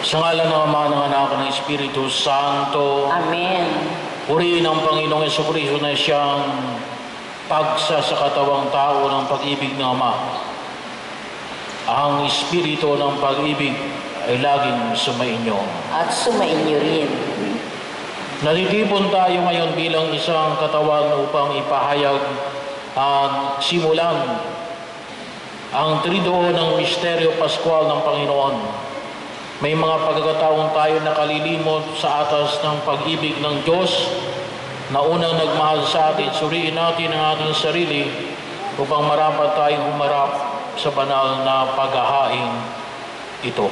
Sa ngalan ng Ama, ng Anak, ng Espiritu Santo. Amen. Purihin ang Panginoong Jesucristo na siyang pagsasakatawang tao ng pag-ibig ng Ama. Ang Espiritu ng pag-ibig ay laging sumainyo. At sumainyo rin. Natitipon tayo ngayon bilang isang katawan upang ipahayag at simulan ang triduo ng misteryo paskwal ng Panginoon. May mga pagkakataon tayo nakalilimot sa atas ng pag-ibig ng Diyos na unang nagmahal sa atin. Suriin natin ang ating sarili upang marapat tayong humarap sa banal na paghahain ito.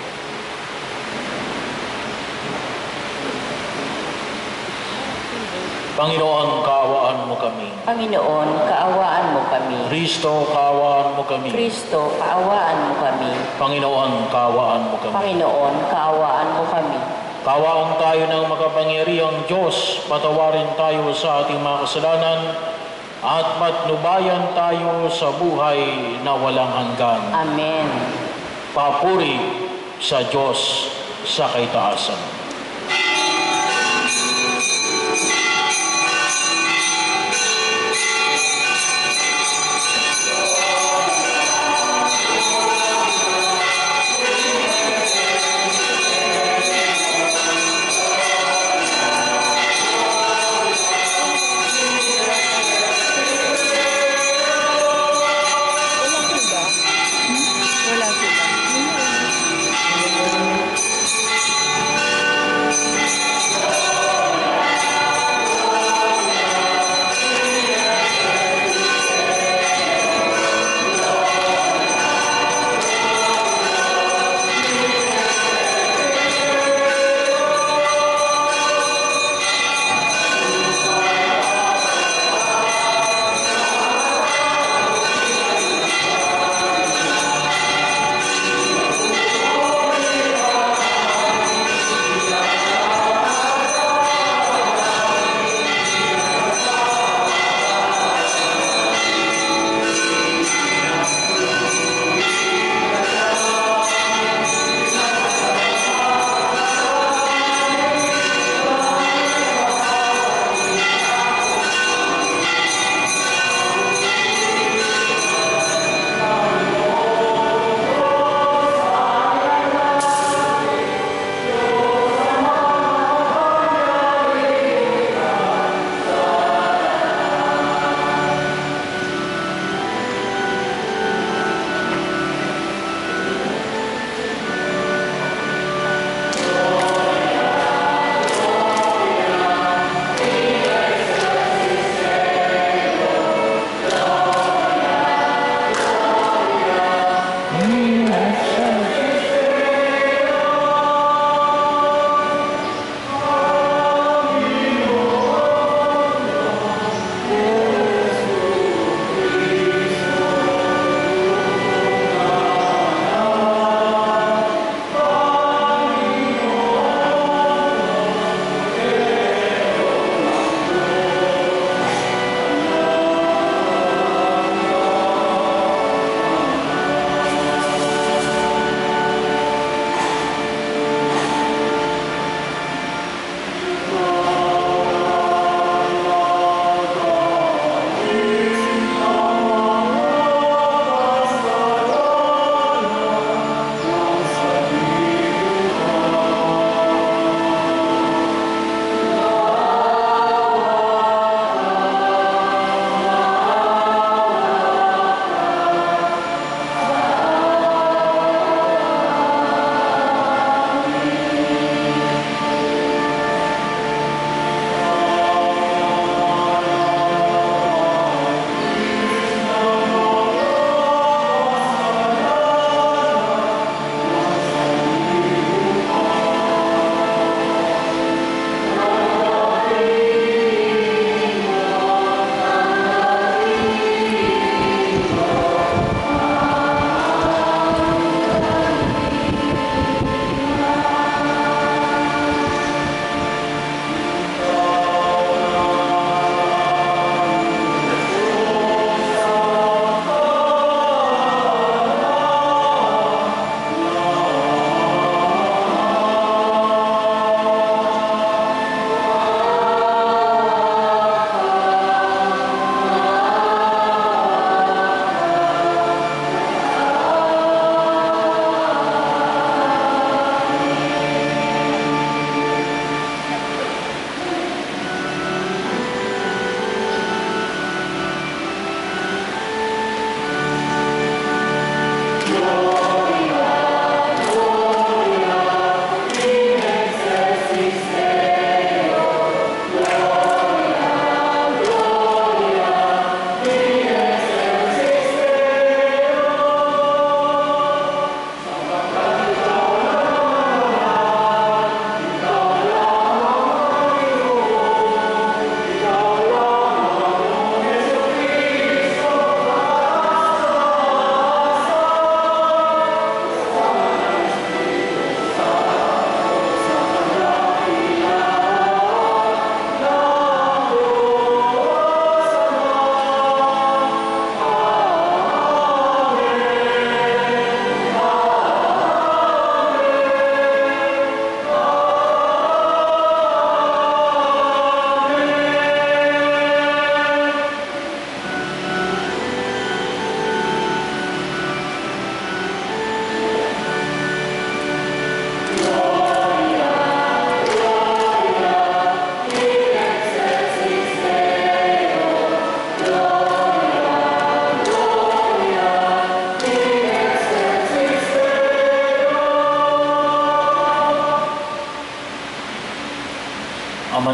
Panginoon, kaawaan mo kami. Panginoon, kaawaan mo kami. Kristo, kaawaan mo kami. Kristo, kaawaan mo kami. Panginoon, kaawaan mo kami. Panginoon, kaawaan mo kami. Kaawaan tayo ng makapangyarihang Diyos, patawarin tayo sa ating mga kasalanan, at patnubayan tayo sa buhay na walang hanggan. Amen. Papuri sa Diyos sa kaitaasan.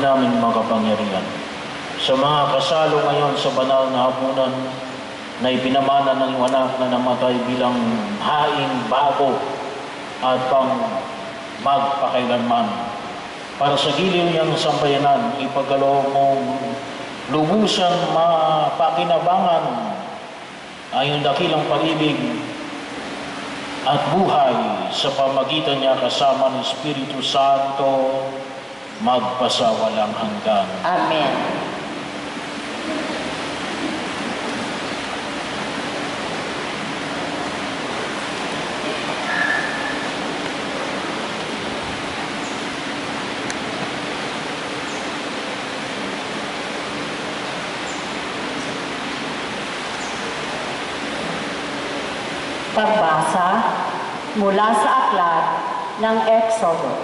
naming makapangyarihan. Sa mga kasalo ngayon sa banal na hapunan na ipinamana ng iyong anak na namatay bilang haing bago at pang magpakailanman. Para sa giliw niyang sambayanan, ipagkaloob mong lubusan mapakinabangan ang iyong dakilang pag-ibig at buhay sa pamagitan niya kasama ng Espiritu Santo magpasawalang hanggan. Amen. Pagbasa mula sa aklat ng Exodo.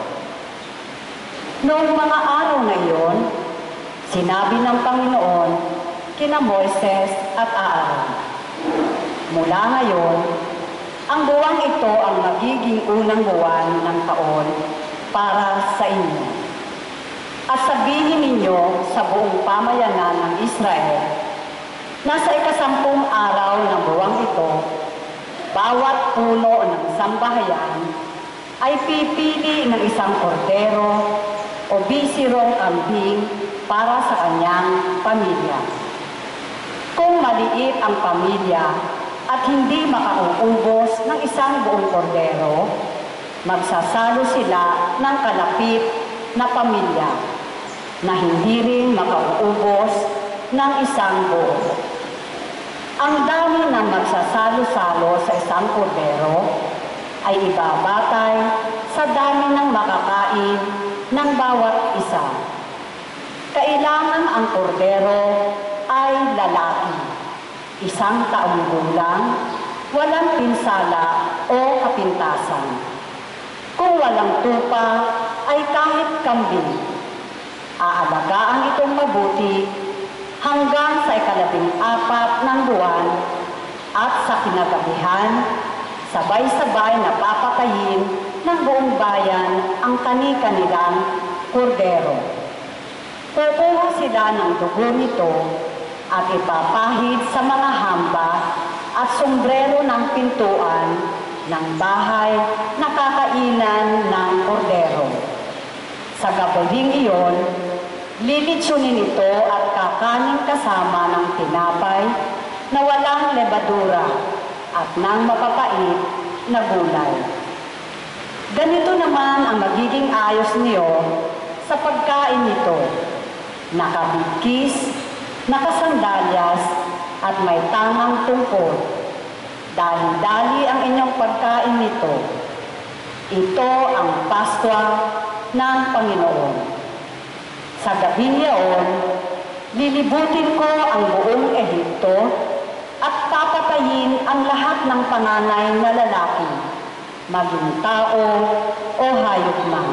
Noong mga araw na iyon, sinabi ng Panginoon kina Moises at Aaron, mula ngayon, ang buwang ito ang magiging unang buwan ng taon para sa inyo. At sabihin ninyo sa buong pamayanan ng Israel na sa ika-10 araw ng buwang ito, bawat puno ng sambahayan ay pipili ng isang kordero o bisirong kambing para sa kanyang pamilya. Kung maliit ang pamilya at hindi makauubos ng isang buong kordero, magsasalo sila ng kalapit na pamilya na hindi rin makauubos ng isang buo. Ang dami ng magsasalo-salo sa isang kordero ay ibabatay sa dami ng makakain ng bawat isa. Kailangan ang kordero ay lalaki, 1 taong gulang, walang pinsala o kapintasan. Kung walang tupa ay kahit kambing. Aalagaan itong mabuti hanggang sa ika-14 ng buwan at sa kinagabihan, sabay-sabay na papatayin ng buong bayan ang kani-kanilang kordero. Kukuha sila ng dugo nito at ipapahid sa mga hamba at sombrero ng pintuan ng bahay na kakainan ng kordero. Sa gabing iyon, lilitsunin ito at kakanin kasama ng tinapay na walang lebadura at ng mapapait na gulay. Ganito naman ang magiging ayos niyo sa pagkain nito: nakabigkis, nakasandalyas at may tangang tungkol. Dali-dali ang inyong pagkain nito. Ito ang Paskwa ng Panginoon. Sa gabing iyon, lilibutin ko ang buong Ehipto at papatayin ang lahat ng panganay na lalaki, maging tao o hayop man.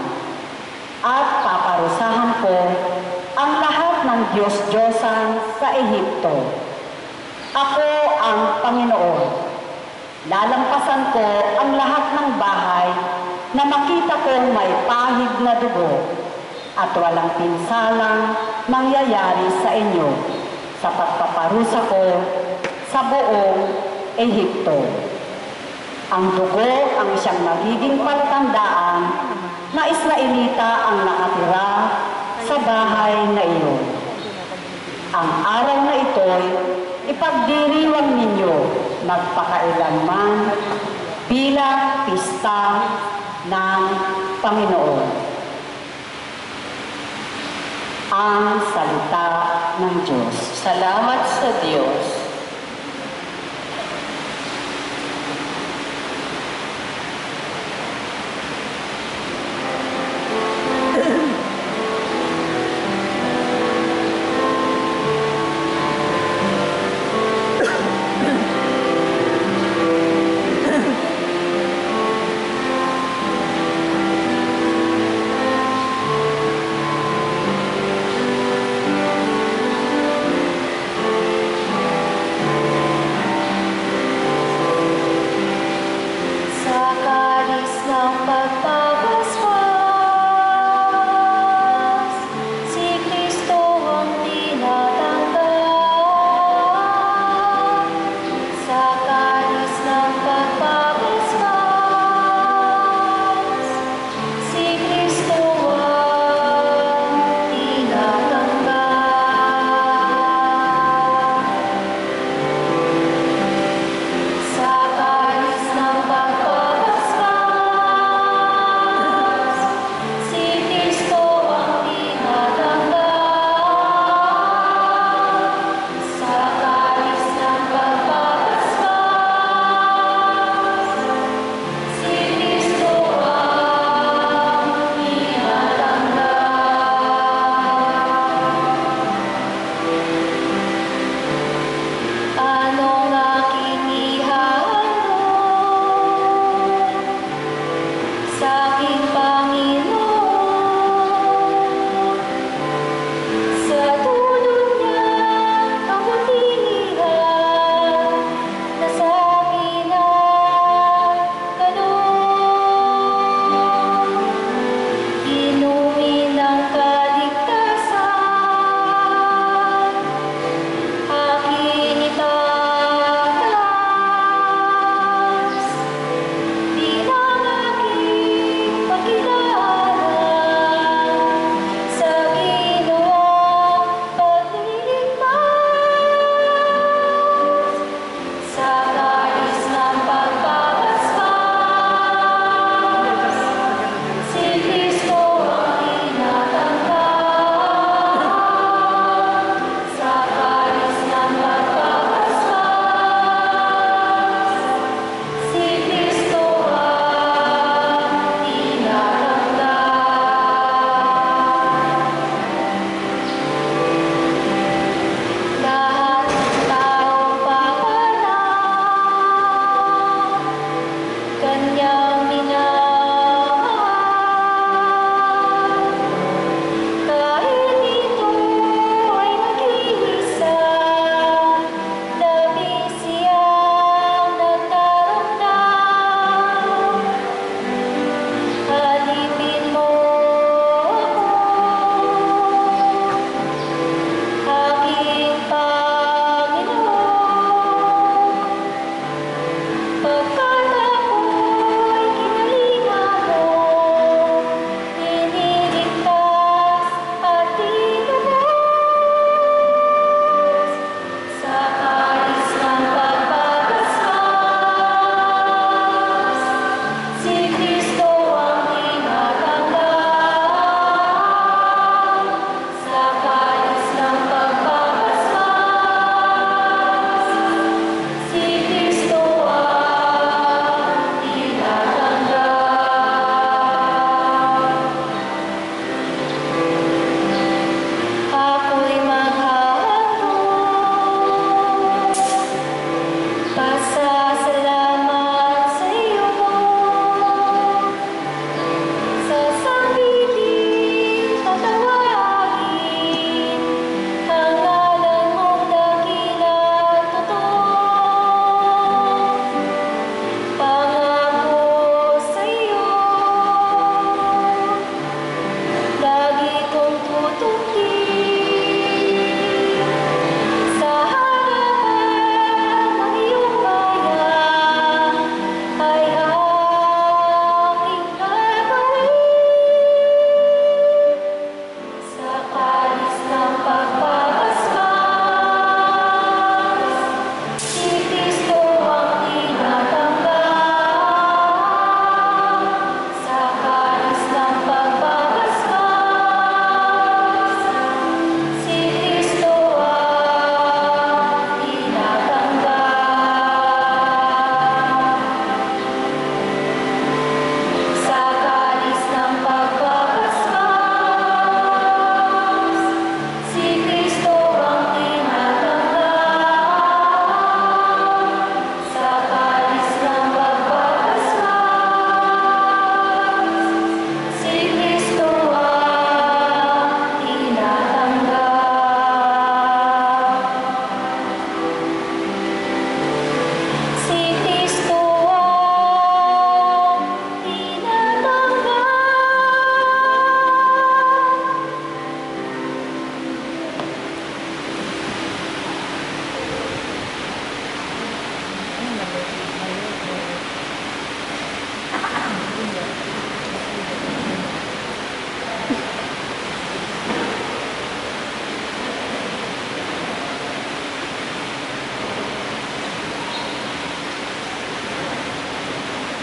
At paparusahan ko ang lahat ng Diyos-Diyosan sa Ehipto. Ako ang Panginoon. Lalampasan ko ang lahat ng bahay na makita kong may pahid na dugo, at walang pinsalang mangyayari sa inyo sa pagpaparusa ko sa buong Ehipto. Ang dugo ang siyang magiging palatandaan na Israelita ang nakatira sa bahay na iyon. Ang araw na ito'y ipagdiriwang ninyo magpakailanman bilang pista ng Panginoon. Ang salita ng Diyos. Salamat sa Diyos.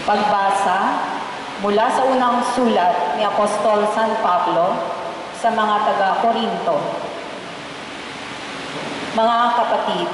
Pagbasa mula sa unang sulat ni Apostol San Pablo sa mga taga-Korinto. Mga kapatid,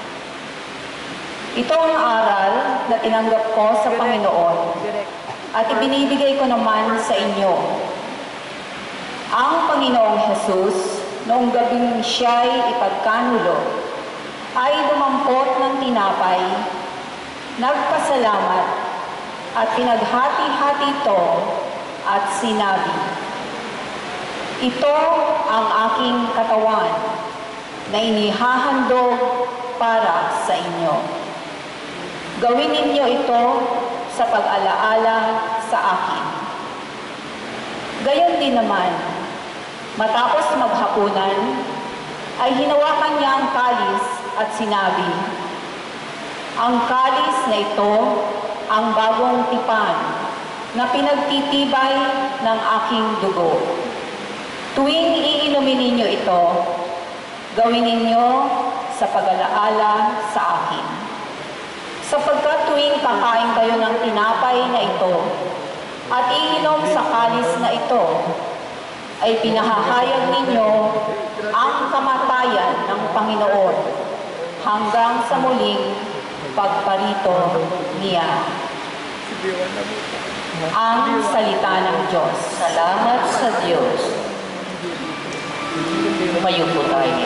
ito ang aral na tinanggap ko sa Panginoon at ibinibigay ko naman sa inyo. Ang Panginoong Jesus, noong gabing siya'y ipagkanulo, ay dumampot ng tinapay, nagpasalamat, at pinaghati-hati ito at sinabi, "Ito ang aking katawan na inihahandog para sa inyo. Gawin ninyo ito sa pag-alaala sa akin." Gayon din naman, matapos maghapunan, ay hinawakan niya ang kalis at sinabi, "Ang kalis na ito ang bagong tipan na pinagtitibay ng aking dugo. Tuwing iinumin ninyo ito, gawin ninyo sa pag-alaala sa akin. Sapagkat tuwing kakain kayo ng tinapay na ito at iinom sa kalis na ito, ay pinahahayag ninyo ang kamatayan ng Panginoon hanggang sa muling pagparito niya." Ang salita ng Diyos. Salamat sa Diyos. Umayo po tayo.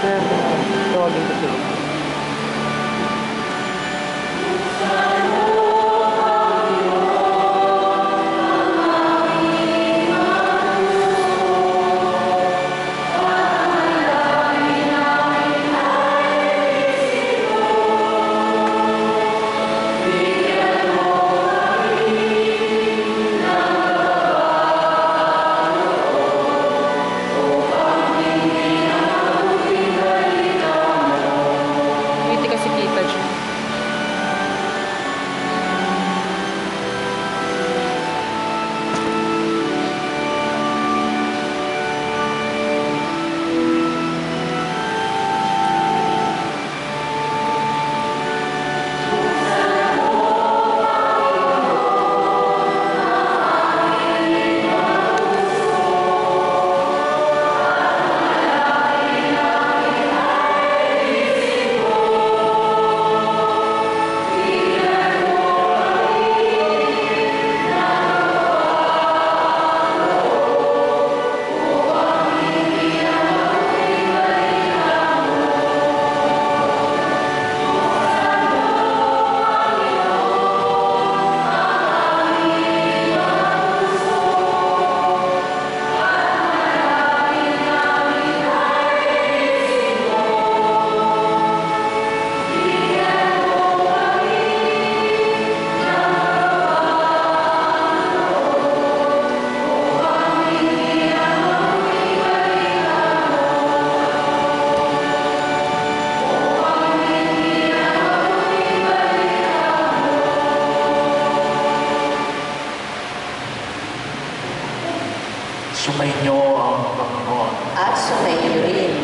Sumainyo ang Panginoon. At sumainyo rin.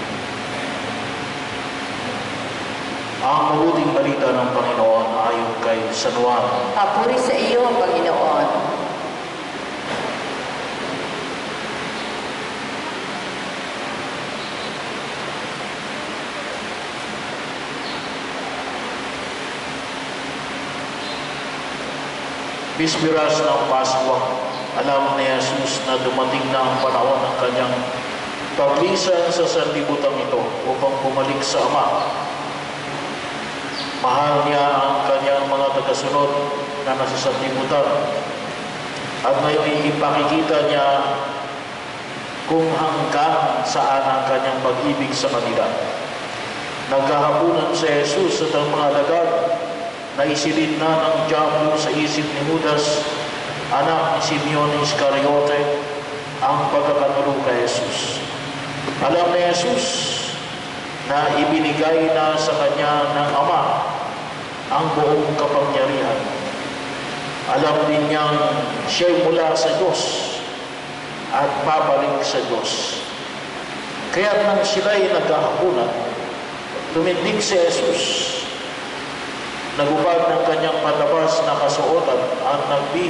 Ang mabuting balita ng Panginoon ayon kay San Juan. Papuri sa iyo, Panginoon. Bisperas ng Paskwa, alam ni Jesus na dumating na ang panahon ng kanyang paglisan sa sanlibutan ito upang bumalik sa Ama. Mahal niya ang kanyang mga tagasunod na nasa sanlibutan at ngayon ipakikita niya kung hanggang saan ang kanyang pag-ibig sa kanila. Nagkahapunan si Jesus at ang mga alagad na isilid na ng diablo sa isip ni Judas, anak ni Simeon Iscariote, ang pagkakatulong kay Jesus. Alam ni Jesus na ibinigay na sa kanya ng Ama ang buong kapangyarihan. Alam din niyang siya'y mula sa Diyos at babalik sa Diyos. Kaya nang sila'y nagkahapunan, tumindig si Jesus nagubad ng kanyang patabas na kasuotan at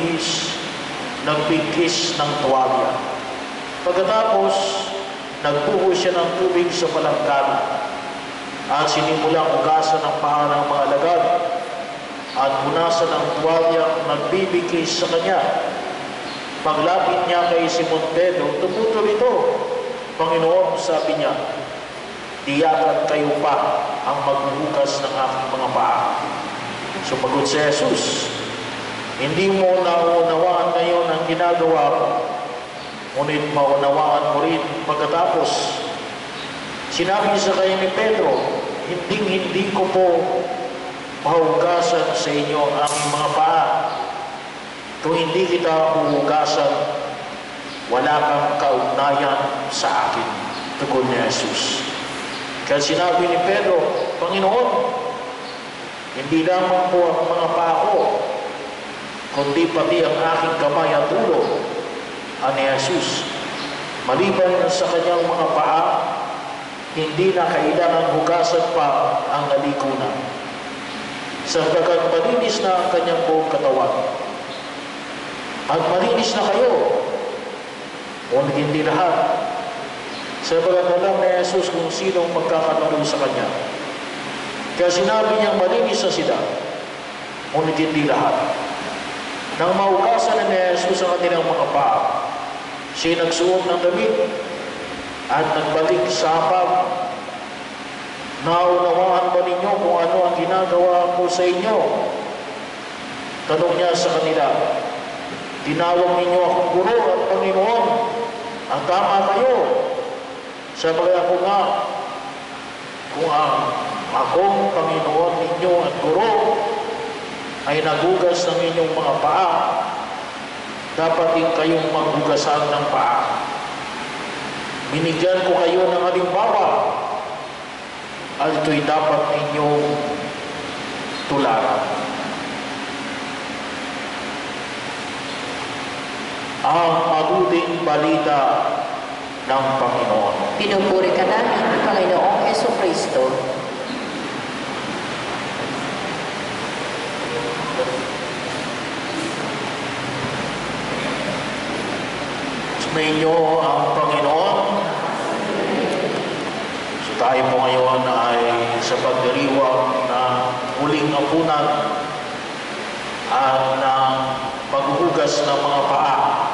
nagbigkis ng tuwalya. Pagkatapos, nagbuhos siya ng tubig sa palanggana at sinimulang hugasan ng paa ng mga alagad at punasan ng tuwalyang nagbibigkis sa kanya. Paglapit niya kay Simon Pedro, "Tumutol ito, Panginoon," sabi niya, "Di yata't kayo pa ang maghuhugas ng aking mga paa." Sumagot si Jesus, "Hindi mo naunawaan ngayon ang ginagawa ko, ngunit maunawaan mo rin pagkatapos." Sinabi sa kanya ni Pedro, "Hindi ko po mahugasan sa inyo ang aming mga paa. Kung hindi kita huhugasan, wala kang kaugnayan sa akin." Tugon ni Jesus. Kaya sinabi ni Pedro, "Panginoon, hindi lamang po ang mga paa ko, kundi pati ang aking kamay at ulo." Ani Jesus, maliban sa kanyang mga paa, hindi na kailangan hugasan pa ang nalikunan, sapagkat malinis na ang kanyang buong katawan. At malinis na kayo, ngunit hindi lahat, sapagkat alam ni Jesus kung sinong magkakatalo sa kanya. Kaya sinabi niyang malinis na sila, ngunit hindi lahat. Nang mahugasan na ni Jesus ang kanilang mga paa, siya nagsuot ng damit at nagbalik sa hapag. "Naunawaan ba ninyo kung ano ang ginagawa ko sa inyo?" Tanong niya sa kanila. "Tinawag ninyo akong guro at Panginoon. Ang tama kayo. Sabagay ako nga, kung ang akong Panginoon ninyo at guro ay nagugas ng inyong mga paa, dapat din kayong maghugasan ng paa. Binigyan ko kayo ng halimbawa at ito'y dapat ninyong tularan." Ang mabuting balita ng Panginoon. Pinupuri ka namin, Panginoong Jesucristo. Sumainyo ang Panginoon. So tayo po ngayon ay sa pagdiriwang na huling hapunan at ng paghuhugas ng mga paa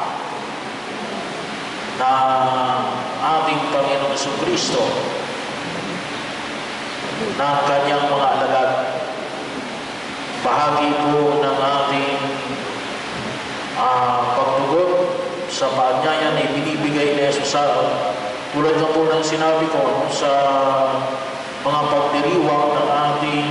na ating Panginoong Jesucristo ng kanyang mga alagad. Bahagi po ng ating pagtugon sa paanyaya na ibinibigay ni Jesus sa atin. Tulad na po ng sinabi ko sa mga pagdiriwang ng ating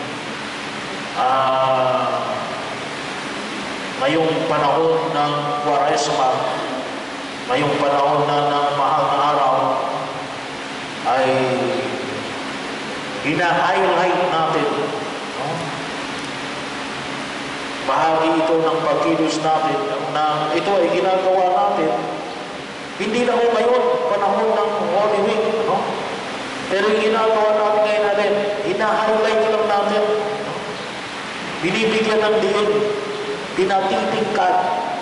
ngayong panahon ng Kwaresma, ngayong panahon na ng mahal na araw, ay hina-highlight natin. Bahagi ito ng pagkilos natin na ito ay ginagawa natin. Hindi na ho ngayon, panahon ng Holy Week, pero yung ginagawa natin ngayon natin, hina-highlight lang natin. Binibigyan ng diin, pinatitingkad,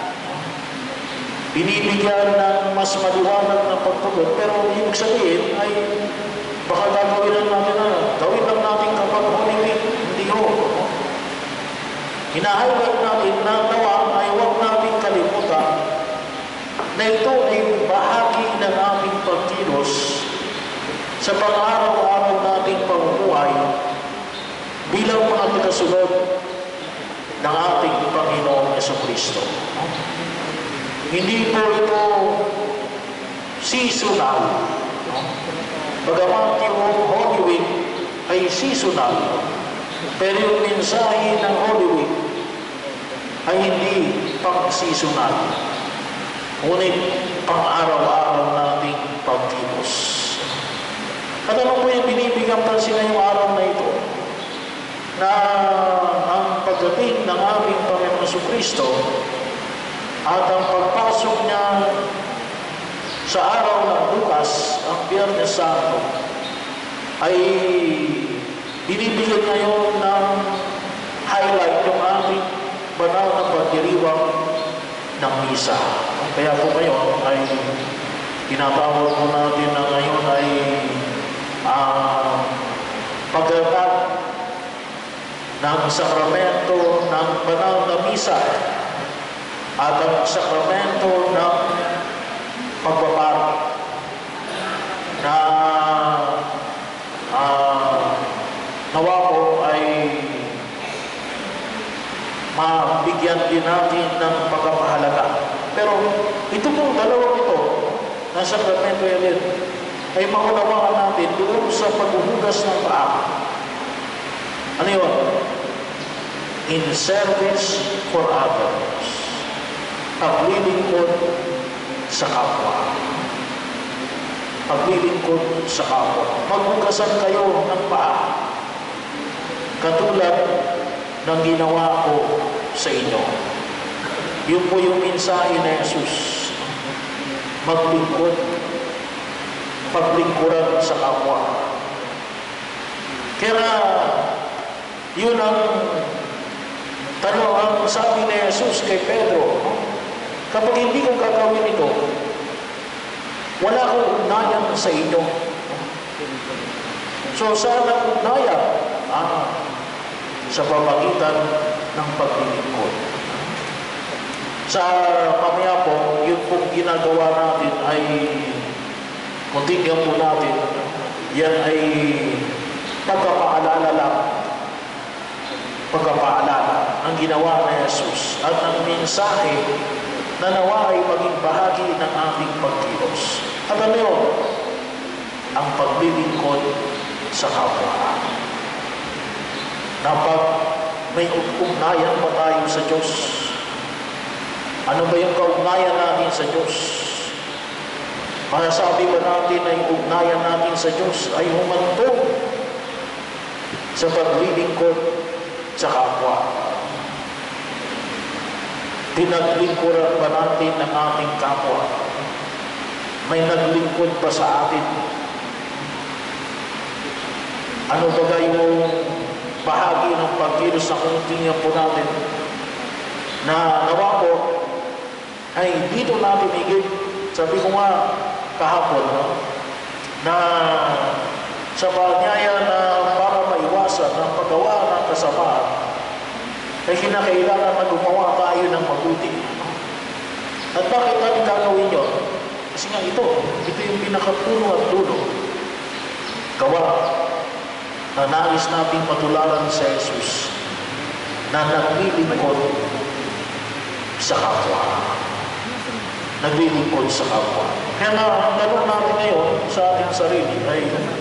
binibigyan ng mas maliwanag na pagtugon, pero ibig sabihin ay baka gagawin lang natin gawin lang natin kapag Holy Week, hindi ho. Hina-highlight natin na nawa ay huwag natin kalimutan na ito ay bahagi ng aming pagkilos sa pang-araw-araw nating pamumuhay bilang mga tagasunod ng ating Panginoong Jesucristo. Hindi po ito seasonal. Bagamat yung Holy Week ay seasonal, pero yung mensahe ng Holy Week ay hindi pang-seasonal, ngunit pang-araw-araw nating pagkilos. At ano po yung binibigyan pansin ngayong araw na ito? Na ang pagdating ng aming Panginoong Jesucristo at ang pagpasok niya sa araw ng Lukas, ang Biyernes Santo, ay binibigyan ngayon ng banal na pagdiriwang ng misa. Kaya po ngayon ay tinatawag po natin na ngayon ay pagdating ng sakramento ng banal na misa at ang sakramento ng pagbabari na nawa po ay mabigyan din natin ng pagpapahalaga. Pero ito pong dalawang ito na sakramento yan ay maunawaan natin doon sa paghuhugas ng paa. Ano yun? In service for others. Paglilingkod sa kapwa. Paglilingkod sa kapwa. Maghugasan kayo ng paa. Katulad ng ginawa ko sa inyo. Yun po yung mensahe ni Jesus. Maglingkod. Paglingkuran sa kapwa. Kaya yun ang tanong ang sabi ni Jesus kay Pedro, kapag hindi ko gagawin ito, wala akong ugnayan sa inyo. So saan ang ugnayan? Sa pamagitan ng paglilingkod. Sa mamaya po, yun pong ginagawa natin ay kung tingnan po natin, yan ay pagpapaalala lang. Pagpapaalala ang ginawa ni Jesus at ang mensahe na nawa ay maging bahagi ng ating pagkilos. At ano yun? Ang paglilingkod sa kapwa. Na pag may ugnayan pa tayo sa Diyos, ano ba yung kaugnayan natin sa Diyos? Masasabi ba natin na yung ugnayan natin sa Diyos ay humantong sa paglilingkod sa kapwa? Pinaglingkuran ba natin ang ating kapwa? May naglingkod pa sa atin? Ano ba yung bahagi ng pagkilos na kung tingnan po natin na nawa po ay dito natin higit? Sabi ko nga kahapon, no? Na sa panyaya na para maiwasan ang paggawa ng kasamaan ay kinakailangan na gumawa tayo ng mabuti. At bakit natin gagawin yun? Kasi nga ito yung pinakapuno at dulo. Gawa na nais nating matularan sa Jesus na naglilingkod sa kapwa. Naglilingkod sa kapwa. Kaya nga, ang tanong natin ngayon sa ating sarili ay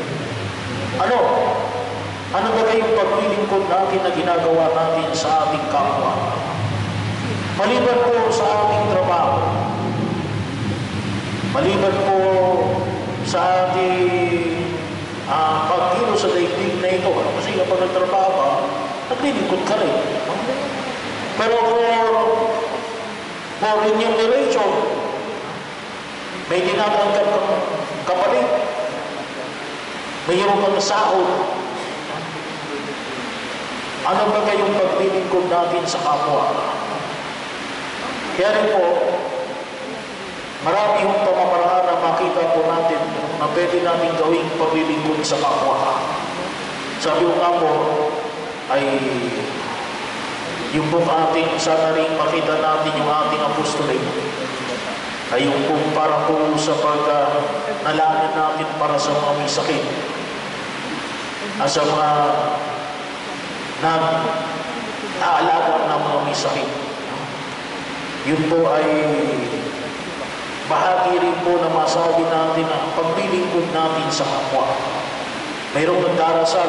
ano ba kayong paglilingkod natin na ginagawa natin sa ating kapwa? Maliban po sa ating trabaho, maliban po sa ating pagkilos sa daigdig na ito, kasi kapag nagtrabaho ka, naglilingkod ka rin. Pero for remuneration, may tinatanggap kang kapalit, mayroon kang sahod. Ano ba kayong paglilingkod natin sa kapwa? Kaya rin po, marami yung pamamaraan na makita po natin na pwede natin gawing paglilingkod sa kapwa. Sabi ko nga po, ay yung pong ating, sana rin makita natin yung ating apostolate, ay yung pong para po sa pag-nalangin natin para sa mga may sakit at sa mga nag-aalaga ng mga may sakit. Yun po ay bahagi rin po na masabi natin ang paglilingkod natin sa kapwa. Mayroong nagdarasal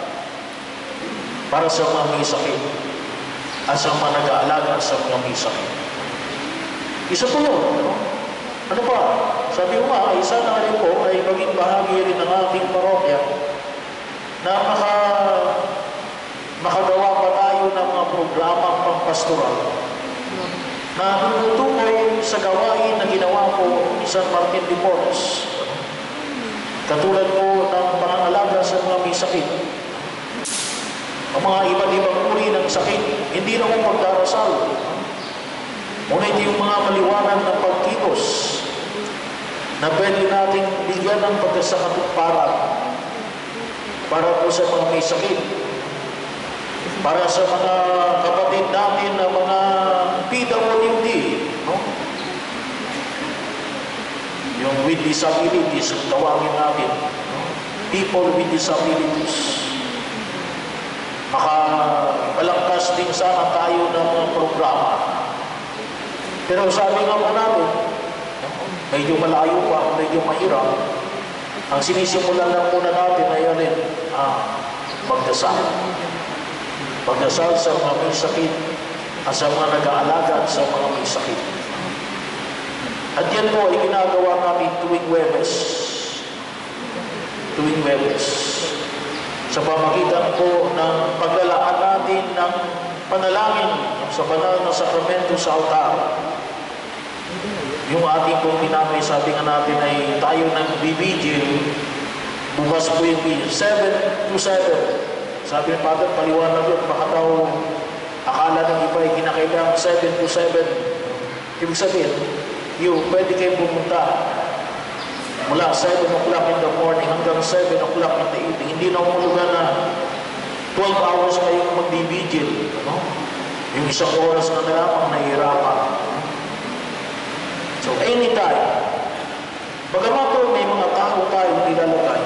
para sa mga may sakit at sa mga nag-aalaga sa mga may sakit. Isa po yun. Ano pa? Sabi ko nga, isa na rin po ay maging bahagi rin ng ating parokya na makagawa pa tayo ng mga programa pang-pastoral na tumutukoy sa gawain na ginawa po ni San Martin de Porres. Katulad po ng pangangalaga sa mga may sakit. Ang mga iba't ibang uri ng sakit, hindi na kung pagdarasal. Ngunit yung mga maliwanag na pagkilos na pwede nating bigyan ng pagkasakatuparan para po sa mga may sakit, para sa mga kapatid natin na mga PWD, no? Yung with disabilities, tawagin natin, no? People with disabilities. Makabalangkas din sana tayo ng mga programa. Pero sabi nga po natin, medyo malayo pa, medyo mahirap. Ang sinisimulan lang muna natin ay alin, magdasal. Magdasal sa mga may sakit at sa mga nag-aalaga sa mga may sakit. At yan po ay ginagawa namin tuwing Huwebes. Tuwing Huwebes. Sa pamagitan po ng paglalaan natin ng panalangin sa banal na sakramento sa altar. Yung ating pong pinamay, sabi nga natin ay tayo nagbibigil. Bukas po yung 7 to 7. Sabi ng Father, paliwanag yun. Baka daw akala ng iba ay kinakailangan 7 to 7. Ibig sabihin, pwede kayong pumunta mula 7 o'clock in the morning hanggang 7 o'clock in the evening. Hindi na umulugan na 12 hours kayong magbibigil. No? Yung isang oras na lamang nahihirapan. So, anytime, bagamat po may mga tao tayong nilalagay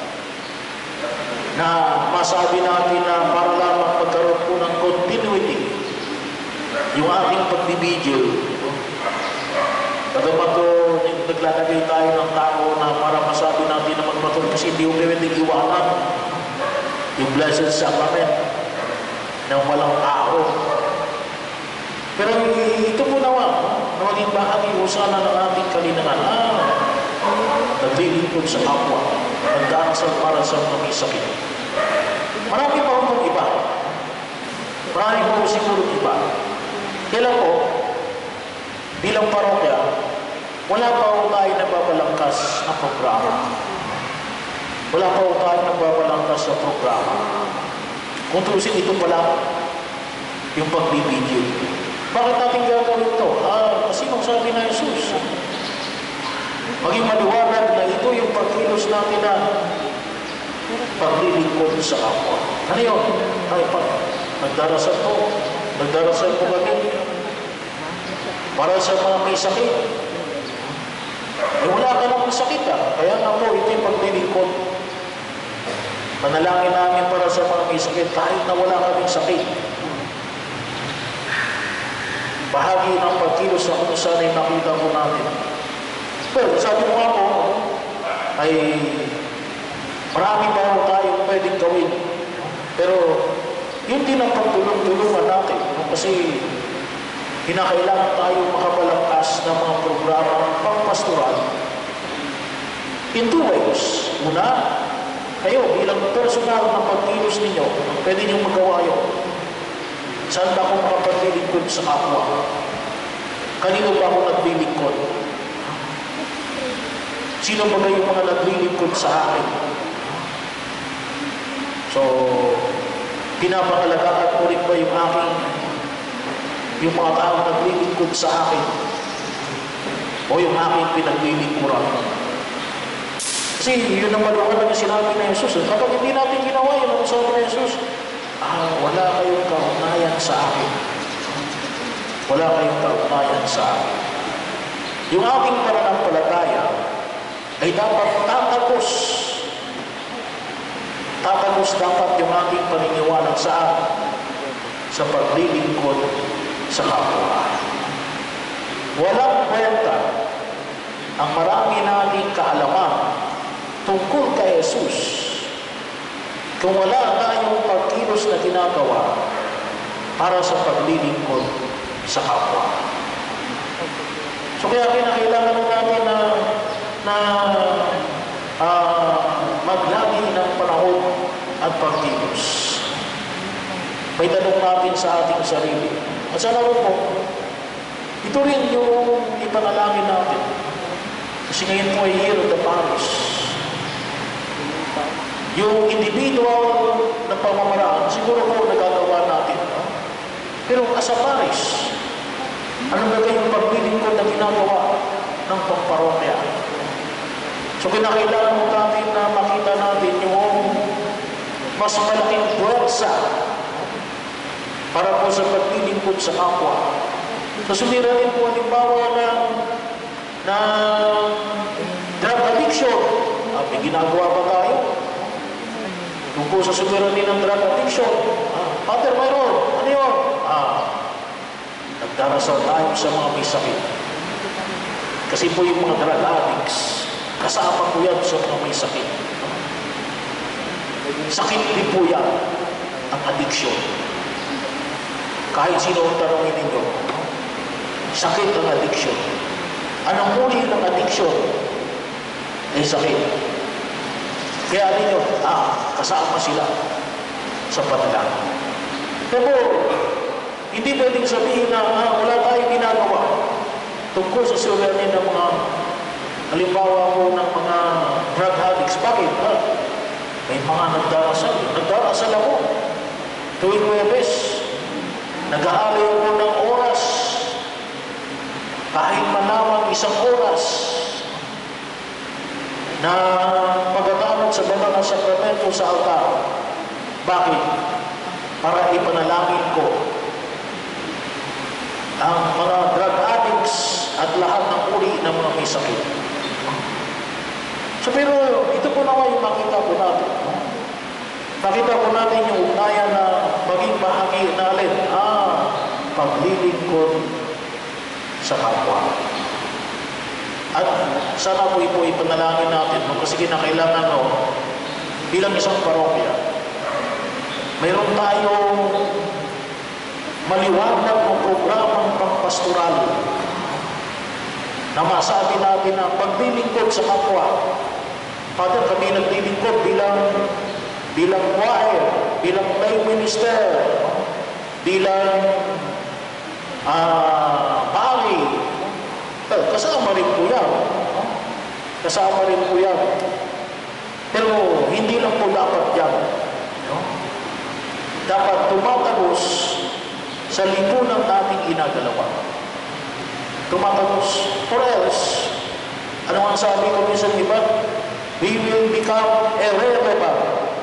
na masabi natin na para lamang magkaroon po ng continuity yung ating pagbibigil. Bagamat po naglalagay tayo ng tao na para masabi natin na magpatuloy kasi hindi yung pwedeng iwanan yung Blessed Sacrament ng walang tao. Pero ito po naman, na maging bahagi sana ng ating kalinangan. Naglilingkod sa kapwa, nagdarasal para sa mga may sakit. Marami pa akong iba. Marami pa akong siguro iba. Kailan po, bilang parokya, wala pa akong tayo nababalangkas na programa. Wala pa akong tayo nababalangkas na programa. Kung turusin ito pala, yung pagbibideo. Bakit natin gagawin ito? Kasi magsabi na Jesus. Maging maliwanag na ito yung pagkilos natin na paglilingkod sa kapwa. Ano yun? Ay, nagdarasal po. Nagdarasal po kami. Para sa mga may sakit. Wala ka namang sakit Kaya nga po, ito yung paglilingkod. Panalangin namin para sa mga may sakit kahit na wala kaming sakit. Bahagi ng pagkilos na kung saan ay nakita po natin. Well, sabi mo nga po, ay marami pa po tayong pwedeng gawin. Pero, yun din ang pagtulong-tulungan natin. Kasi, kinakailangan tayo makabalangkas ng mga programa pang-pastoral in two ways. Una, kayo bilang personal na pagkilos ninyo, pwede nyo magawa yun. Saan ba ako makapaglilingkod sa kapwa? Kanino ba ako naglilingkod? Sino ba yung mga naglilingkod sa akin? So, pinapakalagaan ko rin ba yung mga taong naglilingkod sa akin? O yung aking pinaglilingkuran? Kasi yun ang maluwan na sinabi na Jesus. Kapag hindi natin ginawa yun ang sabi na Jesus, wala kayong kaugnayan sa akin. Wala kayong kaugnayan sa akin. Yung ating pananampalataya ay dapat tatagos. Tatagos dapat yung ating paniniwala sa paglilingkod sa kapwa. Walang kwenta ang marami nating kaalaman tungkol kay Jesus kung wala tayong pagkilos na ginagawa para sa paglilingkod sa kapwa. So kaya kinakailangan natin na maglagi ng panahon at pagkilos. May tanong natin sa ating sarili. At sana po, ito rin yung ipanalangin natin. Kasi ngayon po ay year of the parish. Yung individual na pamamaraan, siguro po nagagawa natin. No? sa Paris, ano ba kayong paglilingkod na ginagawa ng pamparokya? So kinakailangan mo natin na makita natin yung mas malaking puwersa para po sa paglilingkod sa kapwa. So sumiranin po halimbawa ng drug addiction. May ginagawa ba tayo? Tungkol sa sumiranin ng drug addiction. Father, mayroon. Ano yun? Nagdarasal tayo sa mga may sakit. Kasi po yung mga drug addicts, kasama po yan sa mga may sakit. Sakit din po yan, ang addiction. Kahit sino ang tanongin ninyo, sakit ang addiction. Anong uri ng addiction? Ay sakit. Kaya ninyo, kasama sila sa panalangin. Pero, hindi pwedeng sabihin na wala tayong ginagawa tungkol sa suranin ng mga halimbawa po ng mga drug addicts. Bakit? May mga nagdarasal. Nagdarasal ako. Tuwing Huwebes, nag-aalay ako ng oras. Kahit manamang isang oras na pagkakamot sa banal na sakramento sa altar. Bakit? Para ipanalangin ko ang mga drug addicts at lahat ng uri ng mga may sakit. So pero ito po naman yung makita po natin. Makita po natin yung ugnayan na maging bahagi natin. Paglilingkod sa kapwa. At sana po ito ipanalangin natin. Kasi kinakailangan bilang isang parokya, mayroon tayong maliwanag ng programang pangpastoral na masabi natin na paglilingkod sa kapwa. Father, kami naglilingkod bilang choir, bilang lay minister, bilang bali. Kasama rin po yan. Kasama rin po yan. Pero hindi lang po dapat yan. Dapat tumatagos sa lipunang ating ginagalawa. Tumatagos. Or else, ano ang sabi ko minsan iba? We will become irrelevant.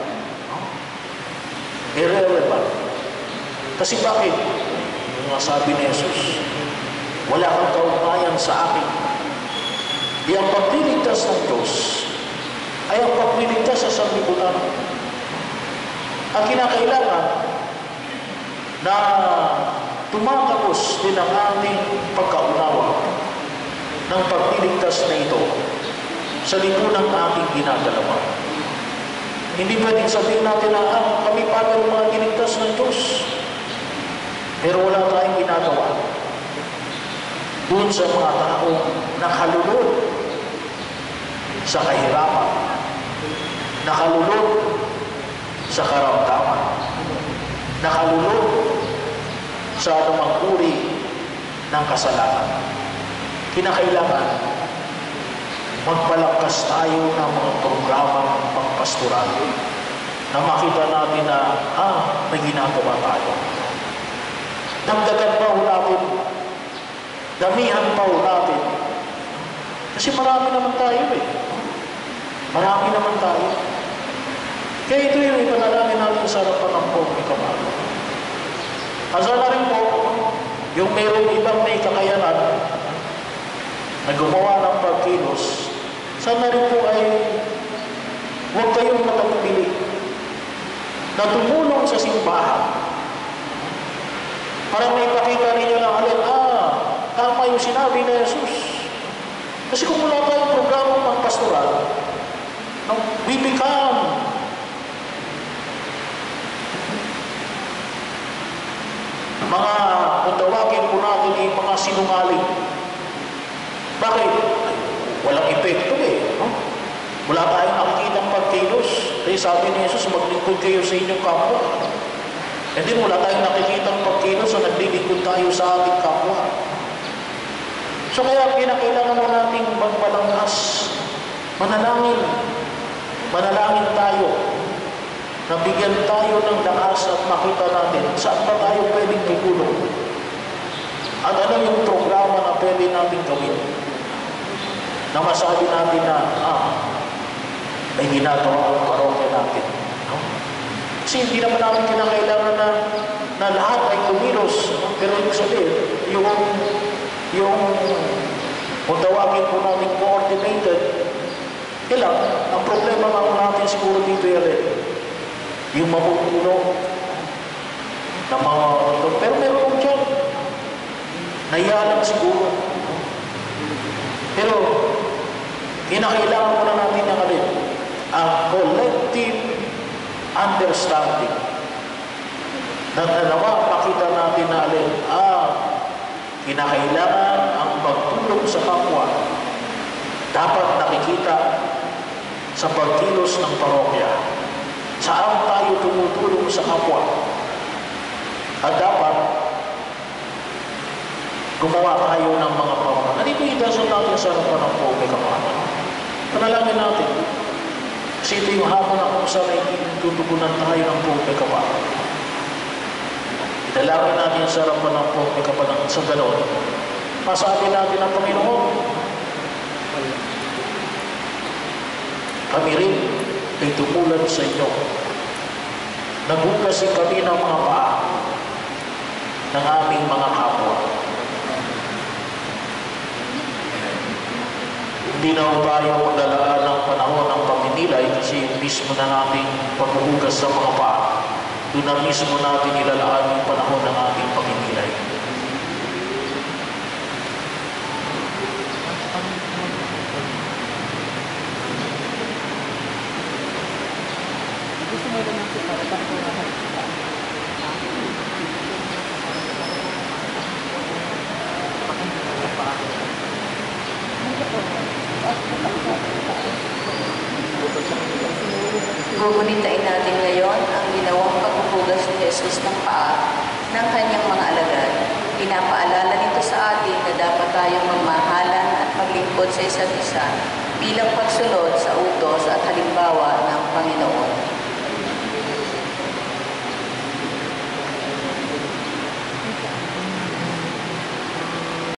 Irrelevant. Kasi bakit? Yung sabi ni Jesus, wala kang kaugnayan sa akin. Di ang pagliligtas ng Diyos ay ang pagliligtas sa sanlibutan. Ang kinakailangan na tumatapos din ang ating pagkaunawa ng pagliligtas na ito sa lipunang ating ginagalawa. Hindi pwedeng sabihin natin na kami pa ng mga giligtas ng Diyos, pero wala tayong ginagawa doon sa mga taong nakalulod sa kahirapan, nakalulod sa karamdaman, nakalulod sa anumang uri ng kasalanan. Kinakailangan magpalakas tayo ng mga programang pangpastoral na makita natin na may ginagawa tayo. Dagdagan pa ho natin, damihan pa ho natin. Kasi marami naman tayo Marami naman tayo. Kaya ito yung ipanalangin natin sa harapan ng Pope Kamalo. Asala rin po, yung mayroong ibang may kakayanan na gumawa ng pagkilos, sana rin po ay huwag kayong matapili na tumulong sa simbahan para may pakita ninyo ng alin, tama yung sinabi ni Jesus. Kasi kung wala tayong programa ng pastoral, we become mga, kung tawagin po natin yung mga sinungaling. Bakit? Walang epekto Wala tayong nakikitang pagkilos. Kaya sabi ni Jesus, maglingkod kayo sa inyong kapwa. And then wala tayong nakikitang pagkilos so naglilingkod tayo sa ating kapwa. So kaya kinakailangan mo nating magpalangkas. Manalangin. Manalangin tayo. Nabigyan tayo ng lakas at makita natin saan pa tayo pwedeng tutulong At ano yung programa na pwede natin gawin? Na masabi natin na, may ginagawa ang parokya natin. No? Kasi hindi naman namin kinakailangan na lahat ay kumilos. Pero ibig sabihin, yung kung tawagin po natin coordinated, kailan, ang problema nga natin siguro dito yan yung mapupuno na mga pero meron dyan. Nahiya lang siguro. Pero, kinakailangan mo na natin ang alin. Ang collective understanding. Nawa, pakita natin na alin. Kinakailangan ang pagtulong sa kapwa. Dapat nakikita sa pagkilos ng parokya. Saan tayo tumutulong sa kapwa? At dapat gumawa tayo ng mga parokya. Nandito idasal natin sa harapan ng pobre kapatid. Panalangin natin. Kasi ito yung hapon na kung saan ay tutugunan tayo ng pobre kapatid. Idalangin natin sa harapan ng pobre kapatid sa ganon. Masabi natin ang Panginoon. Kami rin ay tumulad sa inyo. Naghugasin kami ng mga paa ng aming mga kapwa. Hindi na tayo maglalaan ng panahon ng pamimilay kasi mismo na nating paghuhugas sa mga paa. Doon na mismo natin ilalaan yung panahon ng ating pamimilay. Gugunitain natin ngayon ang ginawang paghuhugas ni Jesus ng paa ng kanyang mga alagad. Pinapaalala nito sa atin na dapat tayong magmahalan at maglingkod sa isa't isa bilang pagsunod sa